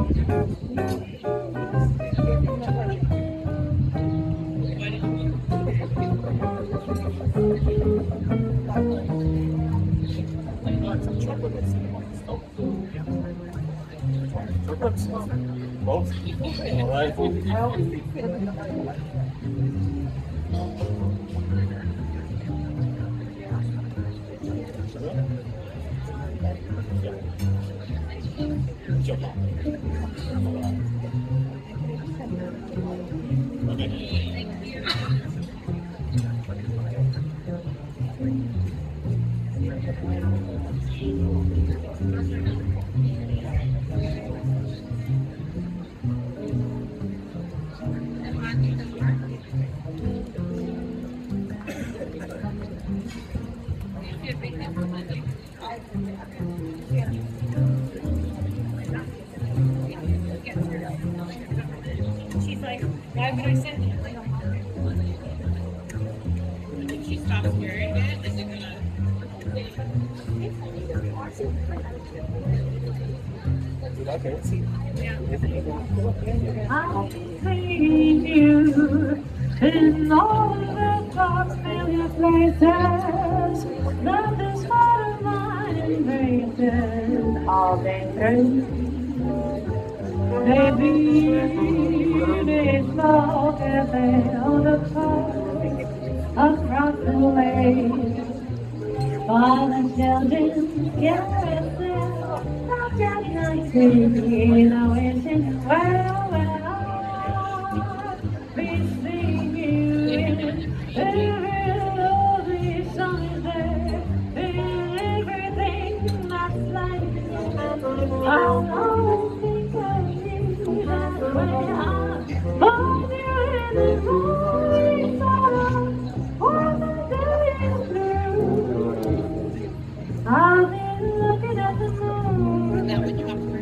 She's like, why would I send it? If she stops hearing it, is it gonna? I've seen you in all the dark, familiar places. Love this heart of mine embraces all dangerous. Maybe it's love and held apart across the way. Fallen children, carousel, not just 19, no wishing, well, be seeing you. Every lovely summer day, everything that's like, I'll always think of you that way. I love you in the morning sun, when the day is through. I've been looking at the moon. Now when you have to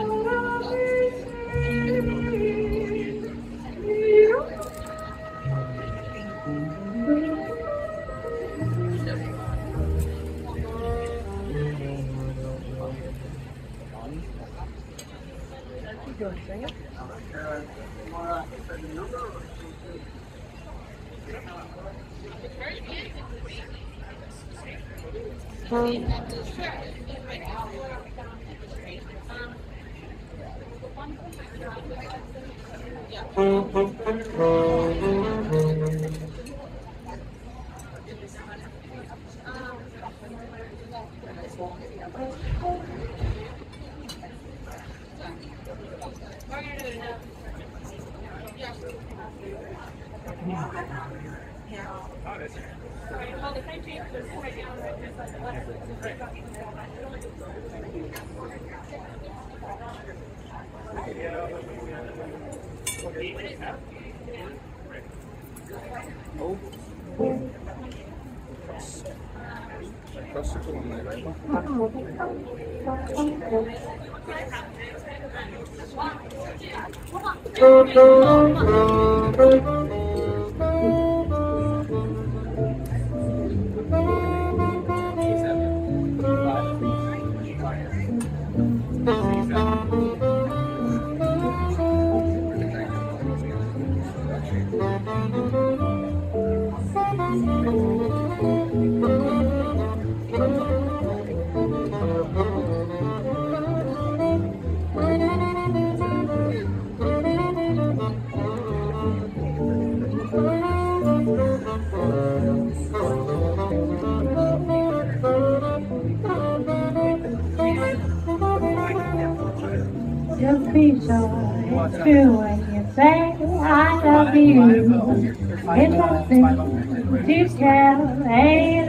just be sure it's true when you say I love you. It's nothing to tell, ain't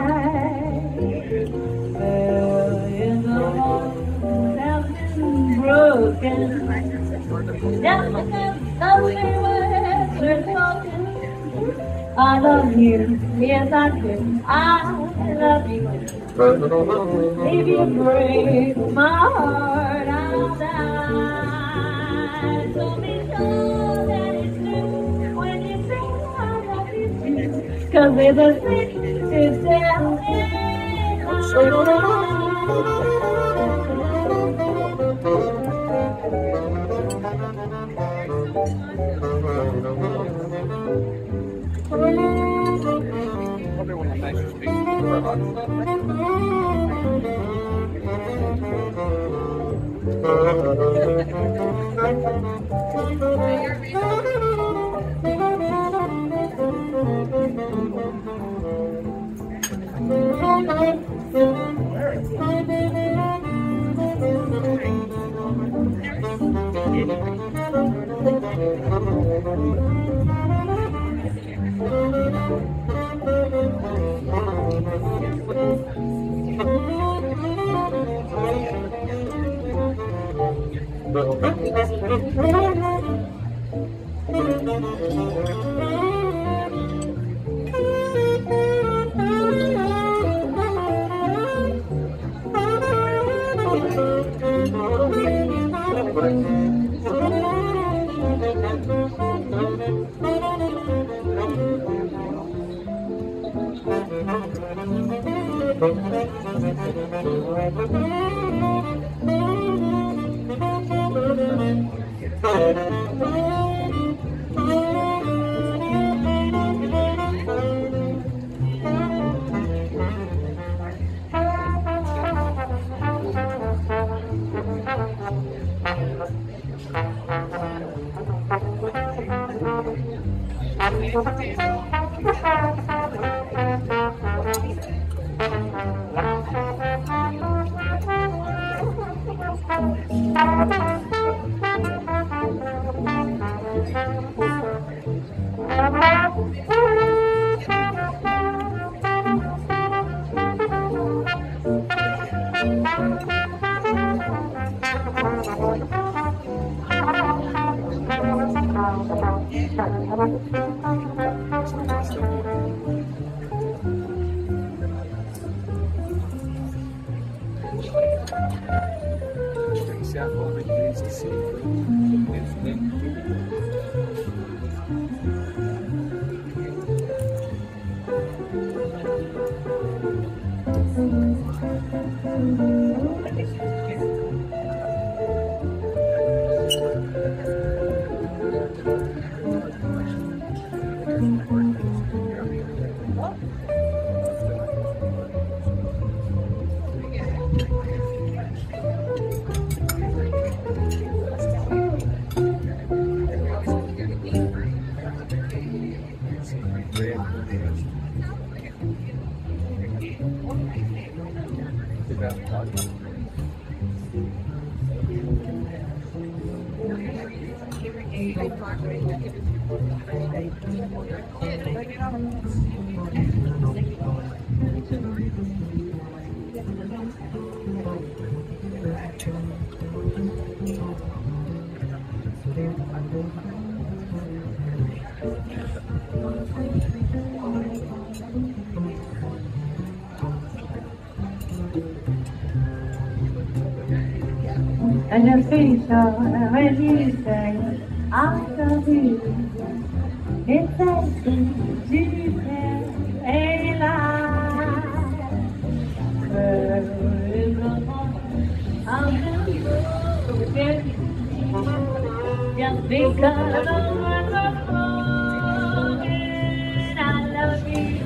I? Well, in the heart has been broken, just because lovely words are spoken. I love you, yes I do, I love you. If you break my heart, I'll die. So be sure that it's true when you say I love you too. 'Cause there's a thing to tell in my And your face when you say, I love you, it's as if you tell a lie. I'm gonna forget you, just because of the phone. I love you,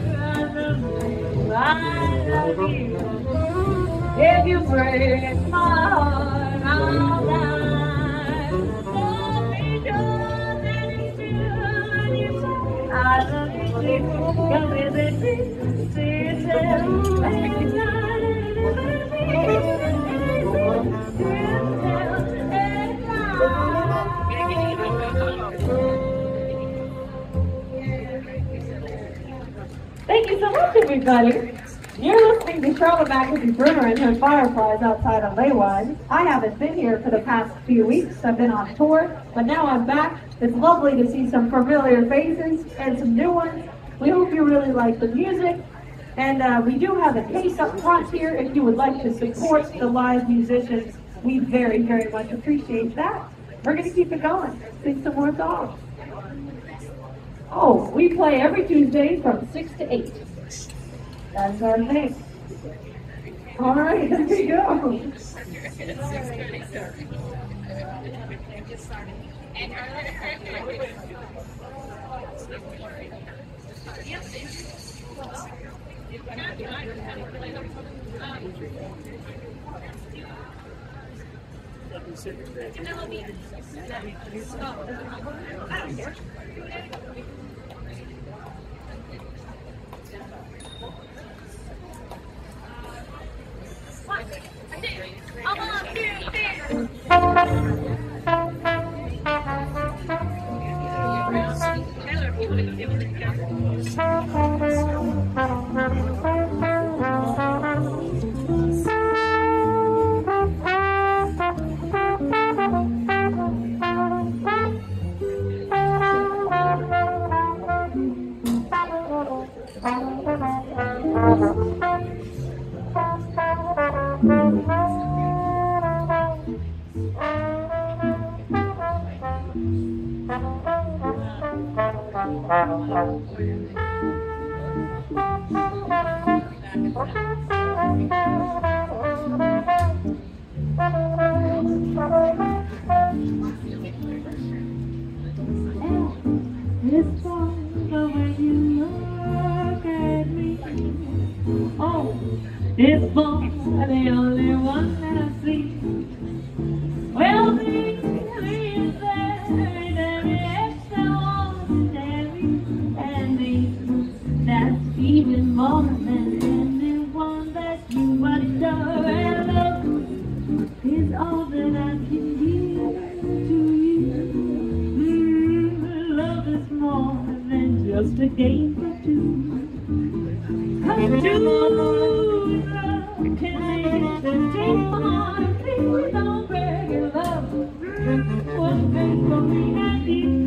I love you. If you break my heart, I'll die. Love me just as you do when you say I love you. Come with it, see yourself every night. Thank you so much, everybody. You're listening to Charlotte McAfee Brunner and her Fireflies outside on LAYWINE'S. I haven't been here for the past few weeks. I've been on tour, but now I'm back. It's lovely to see some familiar faces and some new ones. We hope you really like the music. And we do have a case up front here if you would like to support the live musicians. We very, very much appreciate that. We're going to keep it going. Sing some more songs. Oh, we play every Tuesday from 6 to 8. That's our thing. All right, here we go. It's fun the way you look at me. Oh, it's fun, the only one that I see. Well, baby, is there every extra one, and me. That's even more than anyone that you adore. And love is all that I can give to you. Love is more than just a game for two. Come to love, can make it take my heart. Please don't break it, love. What's been for me and you?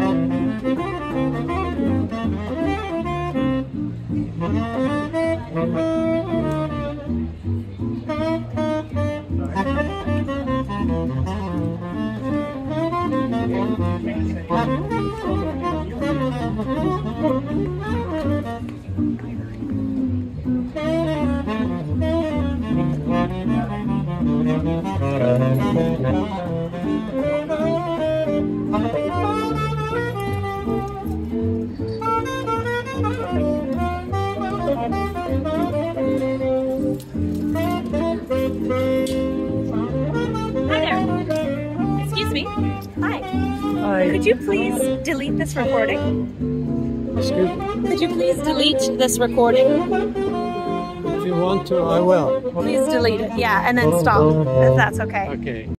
Hi. Could you please delete this recording? Excuse me? Could you please delete this recording? If you want to, I will. Please delete it. Yeah, and then stop, if that's okay. Okay.